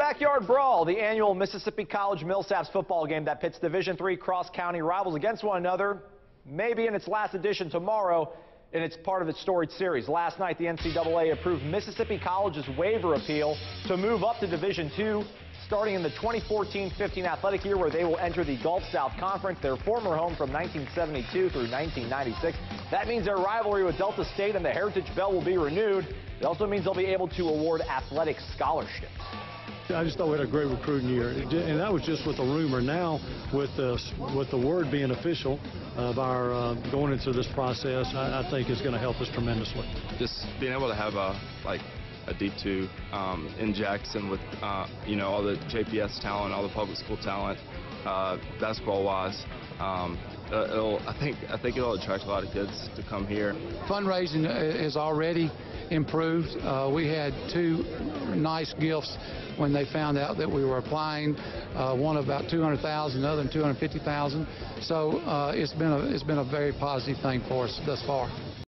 Backyard Brawl, the annual Mississippi College Millsaps football game that pits Division III cross-county rivals against one another, maybe in its last edition tomorrow, and it's part of its storied series. Last night, the NCAA approved Mississippi College's waiver appeal to move up to Division II, starting in the 2014-15 athletic year, where they will enter the Gulf South Conference, their former home from 1972 through 1996. That means their rivalry with Delta State and the Heritage Bell will be renewed. It also means they'll be able to award athletic scholarships. I just thought we had a great recruiting year, and that was just with a rumor. Now, with the word being official of our going into this process, I think is going to help us tremendously. Just being able to have a D2 in Jackson with all the JPS talent, all the public school talent, basketball-wise. I think it'll attract a lot of kids to come here. Fundraising is already improved. We had two nice gifts when they found out that we were applying. One about $200,000, another $250,000. So it's been a very positive thing for us thus far.